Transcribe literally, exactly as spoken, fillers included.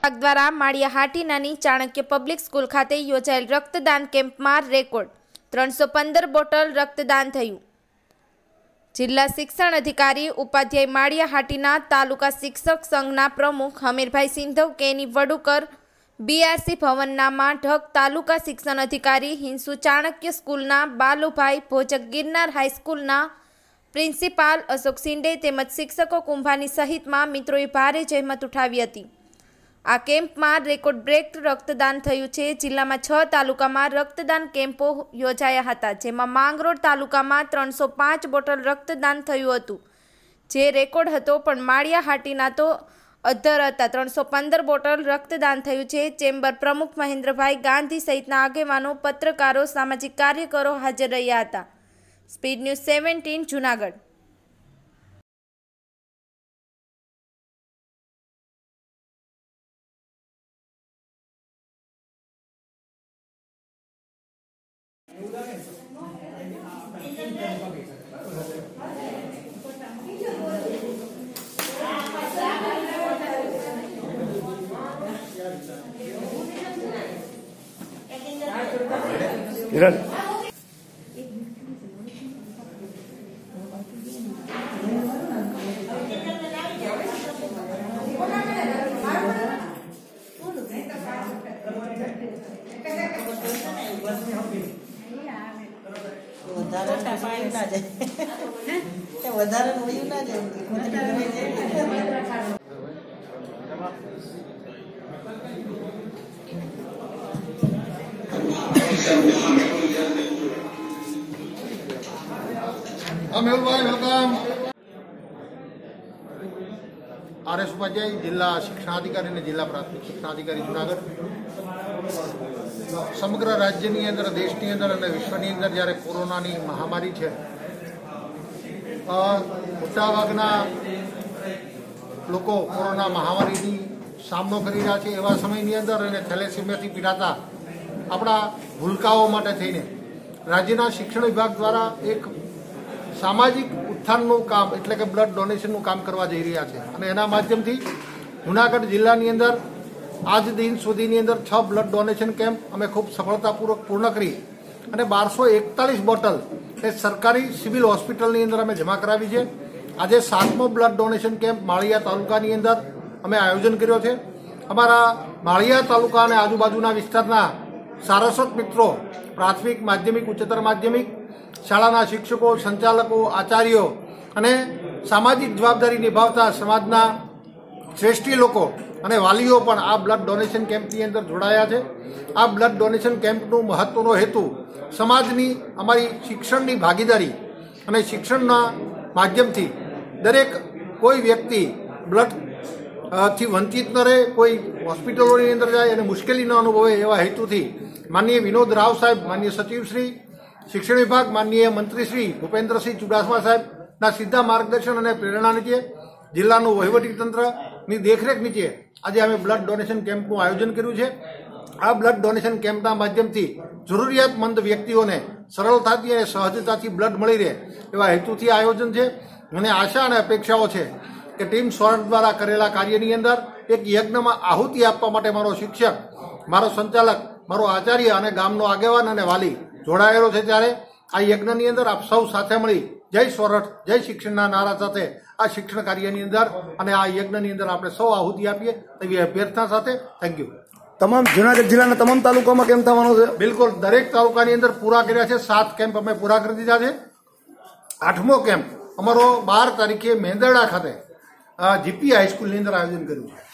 વિભાગ દ્વારા માળિયા હાટીનાની ચાણક્ય પબ્લિક સ્કૂલ ખાતે યોજાયેલ રક્તદાન કેમ્પમાં રેકોર્ડ ત્રણસો પંદર બોટલ રક્તદાન થયું। જિલ્લા શિક્ષણ અધિકારી ઉપાધ્યાય માળિયા હાટીના તાલુકા શિક્ષક સંઘના પ્રમુખ હમીરભાઈ સિંધવ કેની વડુકર બીઆરસી ભવનનામાં ઢગ તાલુકા શિક્ષણ અધિકારી હિંસુ ચાણક્ય સ્કૂલના બાલુભાઈ ભોજક ગિરનાર હાઈસ્કૂલના પ્રિન્સિપાલ અશોક સિંડે તેમજ શિક્ષકો કુંભાની સહિતમાં મિત્રોએ ભારે જહેમત ઉઠાવી હતી। આ કેમ્પમાં રેકોર્ડ બ્રેક રક્તદાન થયું છે। જિલ્લામાં છ તાલુકામાં રક્તદાન કેમ્પો યોજાયા હતા, જેમાં માંગરોળ તાલુકામાં ત્રણસો પાંચ બોટલ રક્તદાન થયું હતું, જે રેકોર્ડ હતો। પણ માળિયા હાટીના તો અધર હતા, ત્રણસો પંદર બોટલ રક્તદાન થયું છે। ચેમ્બર પ્રમુખ મહેન્દ્રભાઈ ગાંધી સહિતના આગેવાનો, પત્રકારો, સામાજિક કાર્યકરો હાજર રહ્યા હતા। Speed news seventeen Junagadh. R S Upadhyay जिला शिक्षणाधिकारी ने जिला प्राथमिक शिक्षणाधिकारी जूनागढ़। समग्र राज्य नी अंदर, देश नी अंदर और विश्व नी अंदर ज्यारे कोरोना नी महामारी है, मोटाभागना लोको कोरोना महामारी नी सामनो करी रह्या छे। एवा समयनी अंदर अने थेलेसेमियाथी पीड़ाता आपणा भूलकाओ माटे थईने राज्यना शिक्षण विभाग द्वारा एक सामाजिक उत्थानનું કામ એટલે કે બ્લડ ડોનેશનનું કામ કરવા જઈ રહ્યા છે અને એના માધ્યમથી જૂનાગઢ જિલ્લાની અંદર આજ દિન સુધીની અંદર છ બ્લડ ડોનેશન કેમ્પ અમે ખૂબ સફળતાપૂર્વક પૂર્ણ કરી અને બારસો એકતાલીસ બોટલ એ સરકારી સિવિલ હોસ્પિટલની અંદર અમે જમા કરાવી છે। આજે સાતમો બ્લડ ડોનેશન કેમ્પ માળિયા તાલુકાની અંદર અમે આયોજન કર્યો છે। અમારા માળિયા તાલુકા અને આજુબાજુના વિસ્તારના સારસ્વત મિત્રો, પ્રાથમિક, માધ્યમિક, ઉચ્ચતર માધ્યમિક શાળાના શિક્ષકો, સંચાલકો, આચાર્યો અને સામાજિક જવાબદારી નિભાવતા સમાજના શ્રેષ્ઠી લોકો અને વાલીઓ પણ આ બ્લડ ડોનેશન કેમ્પની અંદર જોડાયા છે। આ બ્લડ ડોનેશન કેમ્પનો મહત્વનો હેતુ સમાજની, અમારી શિક્ષણની ભાગીદારી અને શિક્ષણના માધ્યમથી દરેક કોઈ વ્યક્તિ બ્લડ થી વંચિત ન રહે, કોઈ હોસ્પિટલોની અંદર જાય અને મુશ્કેલી ન અનુભવે એવા હેતુથી માનનીય વિનોદ રાવ સાહેબ, માનનીય સચિવશ્રી शिक्षण विभाग, माननीय मंत्री श्री भूपेन्द्रसिंह चुडासमा साहेबना सीधा मार्गदर्शन और प्रेरणा नीचे जिल्लाનું वहीवटी तंत्रनी देखरेख नीचे आज अमे ब्लड डोनेशन केम्पનું आयोजन कर्યું છે। आ ब्लड डोनेशन केम्पના માધ્યમથી જરૂરિયાતમંદ વ્યક્તિઓને સરળતાથી અને સહજતાથી બ્લડ મળી રહે એવા હેતુથી આયોજન છે। મને આશા અને અપેક્ષાઓ છે કે ટીમ સોરઠ દ્વારા કરેલા કાર્યની અંદર એક યજ્ઞમાં આહુતિ આપવા માટે મારો શિક્ષક, મારો સંચાલક, મારો આચાર્ય અને ગામનો આગેવાન અને વાલી જોડાયેલો છે। ત્યારે આ યજ્ઞની અંદર આપ સૌ સાથે મળી જય સોરઠ, જય શિક્ષણના નારા સાથે આ શિક્ષણ કાર્યની અંદર અને આ યજ્ઞની અંદર આપણે સૌ આહુતિ આપીએ તેવી અભ્યર્થના સાથે થેન્ક યુ। તમામ જૂનાગઢ જિલ્લાના તમામ તાલુકામાં કેમ્પ થવાનો છે? બિલકુલ, દરેક તાલુકાની અંદર પૂરા કર્યા છે। સાત કેમ્પ અમે પૂરા કરી દીધા છે। આઠમો કેમ્પ અમારો બાર તારીખે મેંદરડા ખાતે જીપી હાઈસ્કૂલની અંદર આયોજન કર્યું છે।